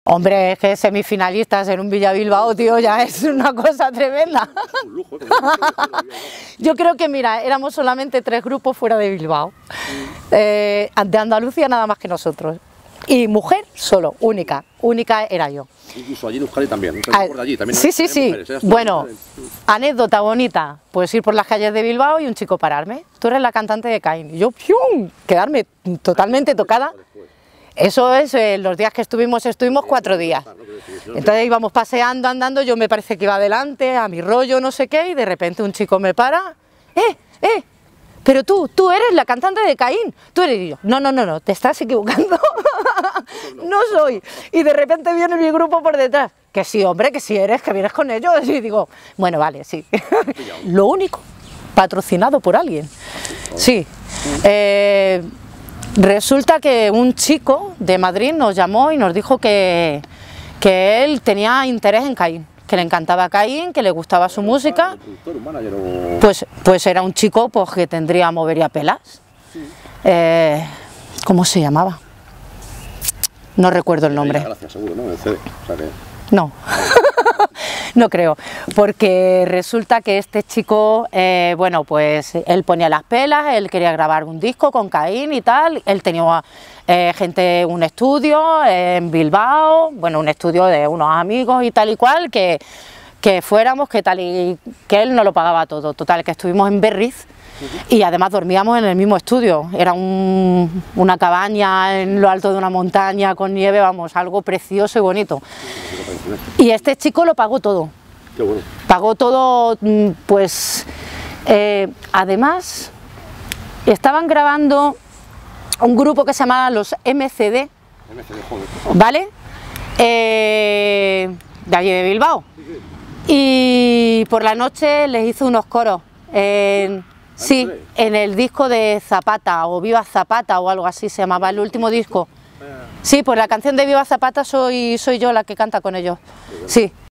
Hombre, es que semifinalistas en un Villabilbao, tío, ya es una cosa tremenda. Un lujo, Yo creo que, mira, éramos solamente 3 grupos fuera de Bilbao. De Andalucía nada más que nosotros. Y mujer solo, única era yo. Incluso allí en Euskadi también, por allí también. Sí. Mujeres, bueno, anécdota bonita, pues ir por las calles de Bilbao y un chico pararme. Tú eres la cantante de Caín. Y yo, ¡pium!, quedarme totalmente tocada. Eso es, los días que estuvimos 4 días. Entonces íbamos paseando, andando, yo me parece que iba adelante, a mi rollo, no sé qué, y de repente un chico me para. Pero tú eres la cantante de Caín. Tú eres. Y yo, no, te estás equivocando. No soy. Y de repente viene mi grupo por detrás. Que sí, hombre, que sí eres, que vienes con ellos. Y digo, bueno, vale, sí. Lo único, patrocinado por alguien. Sí. Resulta que un chico de Madrid nos llamó y nos dijo que él tenía interés en Caín, que le encantaba Caín, que le gustaba su música. Pues era un chico pues, que tendría movería pelas. ¿Cómo se llamaba? No recuerdo el nombre. Gracias, seguro, ¿no? El CD, o sea que... No, no creo, porque resulta que este chico, bueno, pues él ponía las pelas, él quería grabar un disco con Caín y tal, él tenía un estudio en Bilbao, bueno, un estudio de unos amigos y tal y cual, que fuéramos, que tal y que él no lo pagaba todo, total, que estuvimos en Berriz. Y además dormíamos en el mismo estudio, era una cabaña en lo alto de una montaña con nieve, vamos, algo precioso y bonito. Y este chico lo pagó todo. Qué bueno. Pagó todo, pues, además, estaban grabando un grupo que se llamaba los MCD, ¿vale? De allí de Bilbao. Y por la noche les hizo unos coros. Sí, en el disco de Zapata, o Viva Zapata, o algo así se llamaba el último disco. Sí, pues la canción de Viva Zapata soy yo la que canta con ellos. Sí.